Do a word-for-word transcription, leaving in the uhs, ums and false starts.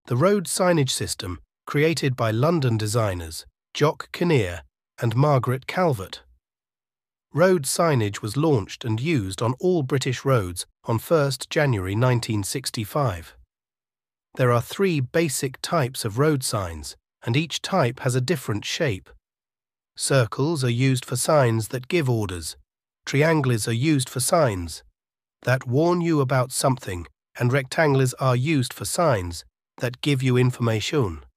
the road signage system created by London designers Jock, Kinneir and Margaret Calvert. Road signage was launched and used on all British roads on first January nineteen sixty-five. There are three basic types of road signs, and each type has a different shape. Circles are used for signs that give orders. Triangles are used for signs that warn you about something, and rectangles are used for signs that give you information.